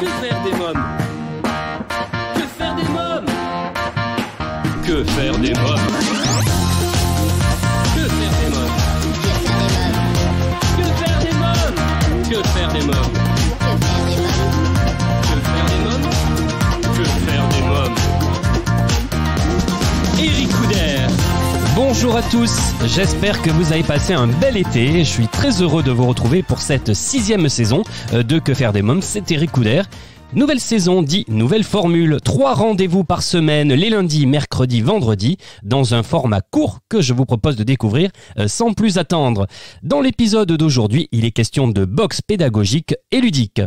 Que faire des mômes? Que faire des mômes? Que faire des mômes? Que faire des mômes? Que faire des mômes? Que faire des mômes? Que faire des mômes? Que faire des mômes? Éric Couder. Bonjour à tous, j'espère que vous avez passé un bel été. Je suis très heureux de vous retrouver pour cette 6e saison de Que faire des mômes, c'est Éric Couder. Nouvelle saison dit nouvelle formule, 3 rendez-vous par semaine, les lundis, mercredis, vendredis, dans un format court que je vous propose de découvrir sans plus attendre. Dans l'épisode d'aujourd'hui, il est question de boxe pédagogique et ludique.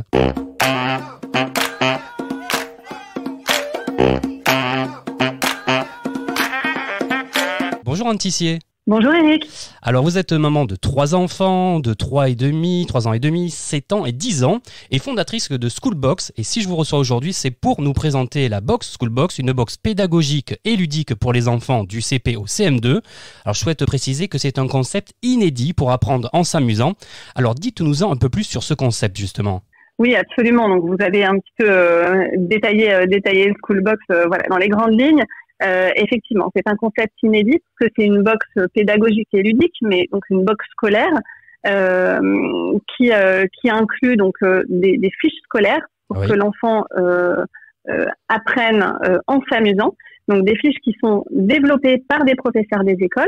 Bonjour Anne Tissier. Bonjour Eric. Alors vous êtes maman de 3 enfants, de 3 ans et demi, 7 ans et 10 ans, et fondatrice de Schoolbox. Et si je vous reçois aujourd'hui, c'est pour nous présenter la box Schoolbox, une box pédagogique et ludique pour les enfants du CP au CM2. Alors je souhaite préciser que c'est un concept inédit pour apprendre en s'amusant. Alors dites-nous-en un peu plus sur ce concept justement. Oui, absolument. Donc vous avez un petit peu détaillé le Schoolbox dans les grandes lignes. Effectivement, c'est un concept inédit parce que c'est une box pédagogique et ludique, mais donc une box scolaire qui inclut donc des fiches scolaires pour que l'enfant apprenne en s'amusant. Donc des fiches qui sont développées par des professeurs des écoles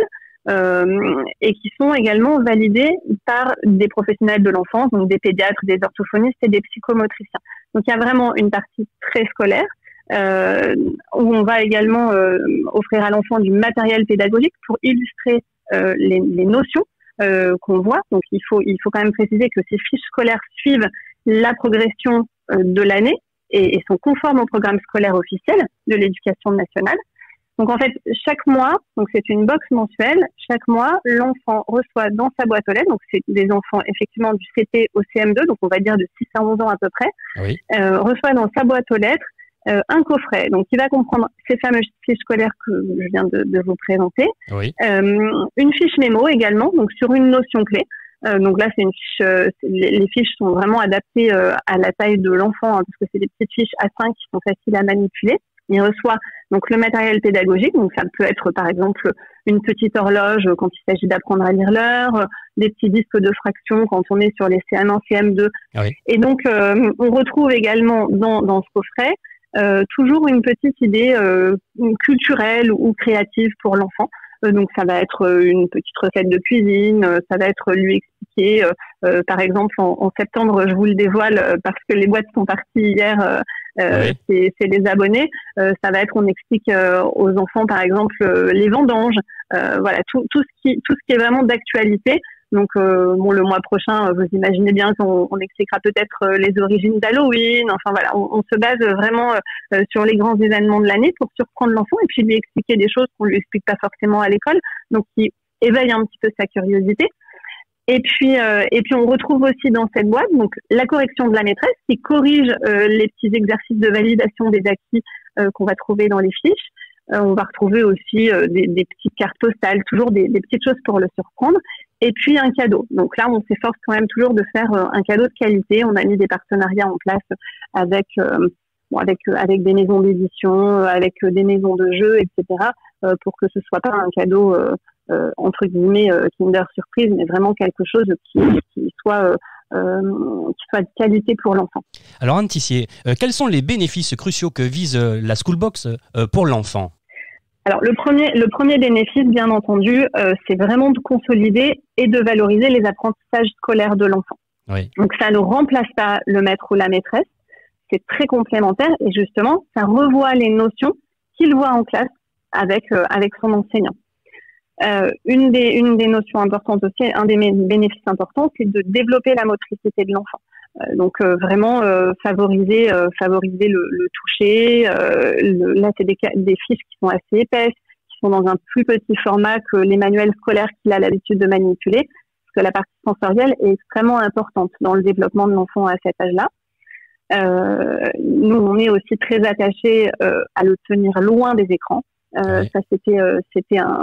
et qui sont également validées par des professionnels de l'enfance, donc des pédiatres, des orthophonistes et des psychomotriciens. Donc il y a vraiment une partie très scolaire. Où on va également offrir à l'enfant du matériel pédagogique pour illustrer les notions qu'on voit. Donc il faut quand même préciser que ces fiches scolaires suivent la progression de l'année et sont conformes au programme scolaire officiel de l'éducation nationale. Donc en fait, chaque mois, donc c'est une box mensuelle, chaque mois, l'enfant reçoit dans sa boîte aux lettres, donc c'est des enfants effectivement du CP au CM2, donc on va dire de 6 à 11 ans à peu près, reçoit dans sa boîte aux lettres un coffret, donc qui va comprendre ces fameuses fiches scolaires que je viens de vous présenter, une fiche mémo également, donc sur une notion clé. Donc là, c'est une fiche. Les fiches sont vraiment adaptées à la taille de l'enfant, parce que c'est des petites fiches A5 qui sont faciles à manipuler. Il reçoit donc le matériel pédagogique, donc ça peut être par exemple une petite horloge quand il s'agit d'apprendre à lire l'heure, des petits disques de fractions quand on est sur les CM1, CM2. Et donc on retrouve également dans ce coffret toujours une petite idée culturelle ou créative pour l'enfant. Donc ça va être une petite recette de cuisine, ça va être lui expliquer, par exemple en septembre, je vous le dévoile parce que les boîtes sont parties hier, c'est les abonnés, ça va être on explique aux enfants par exemple les vendanges, tout ce qui est vraiment d'actualité. Donc le mois prochain, vous imaginez bien qu'on expliquera peut-être les origines d'Halloween. Enfin voilà, on se base vraiment sur les grands événements de l'année pour surprendre l'enfant et puis lui expliquer des choses qu'on lui explique pas forcément à l'école, donc qui éveille un petit peu sa curiosité. Et puis on retrouve aussi dans cette boîte donc la correction de la maîtresse qui corrige les petits exercices de validation des acquis qu'on va trouver dans les fiches. On va retrouver aussi des petites cartes postales, toujours des petites choses pour le surprendre. Et puis un cadeau. Donc là, on s'efforce quand même toujours de faire un cadeau de qualité. On a mis des partenariats en place avec des maisons d'édition, avec des maisons de jeux, etc. Pour que ce soit pas un cadeau entre guillemets Kinder Surprise, mais vraiment quelque chose qui soit de qualité pour l'enfant. Alors Anne Tissier, quels sont les bénéfices cruciaux que vise la Schoolbox pour l'enfant ? Alors le premier bénéfice, bien entendu, c'est vraiment de consolider et de valoriser les apprentissages scolaires de l'enfant. Donc ça ne remplace pas le maître ou la maîtresse, c'est très complémentaire et justement ça revoit les notions qu'il voit en classe avec son enseignant. Une des notions importantes aussi, un des bénéfices importants, c'est de développer la motricité de l'enfant. Donc vraiment favoriser le toucher. Là, c'est des fiches qui sont assez épaisses, qui sont dans un plus petit format que les manuels scolaires qu'il a l'habitude de manipuler, parce que la partie sensorielle est extrêmement importante dans le développement de l'enfant à cet âge-là. Nous, on est aussi très attachés à le tenir loin des écrans. Ça, c'était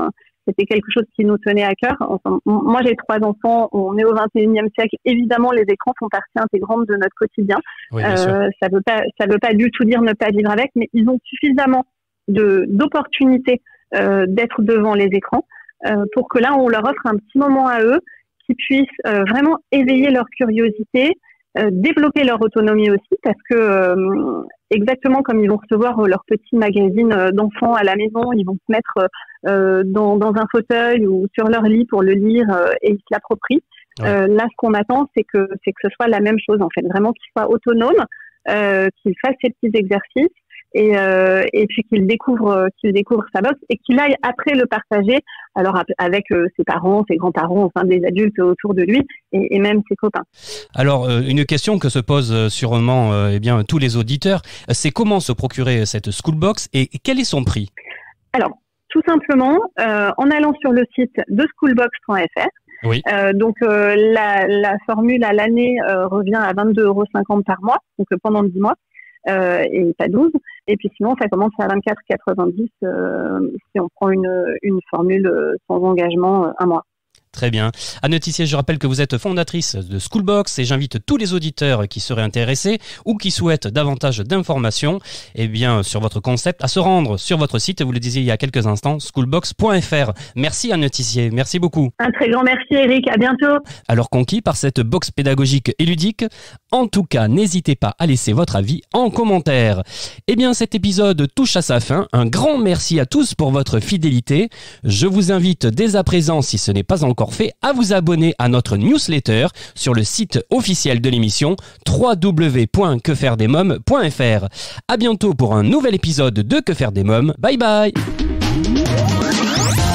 c'était quelque chose qui nous tenait à cœur. Enfin, moi, j'ai 3 enfants, on est au 21e siècle. Évidemment, les écrans font partie intégrante de notre quotidien. Oui, ça veut pas du tout dire ne pas vivre avec, mais ils ont suffisamment d'opportunités d'être devant les écrans pour que là, on leur offre un petit moment à eux qui puissent vraiment éveiller leur curiosité, développer leur autonomie aussi, parce que exactement comme ils vont recevoir leur petit magazine d'enfants à la maison, ils vont se mettre dans un fauteuil ou sur leur lit pour le lire et ils se l'approprient. Ouais. Là, ce qu'on attend, c'est que ce soit la même chose, en fait, vraiment qu'ils soient autonomes, qu'ils fassent ces petits exercices et puis qu'il découvre sa boxe et qu'il aille après le partager, alors avec ses parents, ses grands-parents, enfin des adultes autour de lui et même ses copains. Alors une question que se posent sûrement tous les auditeurs, c'est comment se procurer cette Schoolbox et quel est son prix? Alors tout simplement en allant sur le site de schoolbox.fr. Oui. Donc la formule à l'année revient à 22,50 € par mois, donc pendant 10 mois. Et pas 12. Et puis sinon, ça commence à 24,90 si on prend une formule sans engagement un mois. Très bien. Anne Tissier, je rappelle que vous êtes fondatrice de Schoolbox et j'invite tous les auditeurs qui seraient intéressés ou qui souhaitent davantage d'informations sur votre concept à se rendre sur votre site, vous le disiez il y a quelques instants, schoolbox.fr. Merci Anne Tissier, merci beaucoup. Un très grand merci Eric, à bientôt. Alors conquis par cette box pédagogique et ludique, en tout cas n'hésitez pas à laisser votre avis en commentaire. Cet épisode touche à sa fin, un grand merci à tous pour votre fidélité. Je vous invite dès à présent, si ce n'est pas encore fait, à vous abonner à notre newsletter sur le site officiel de l'émission www.quefairedesmoms.fr. À bientôt pour un nouvel épisode de Que faire des mômes. Bye bye.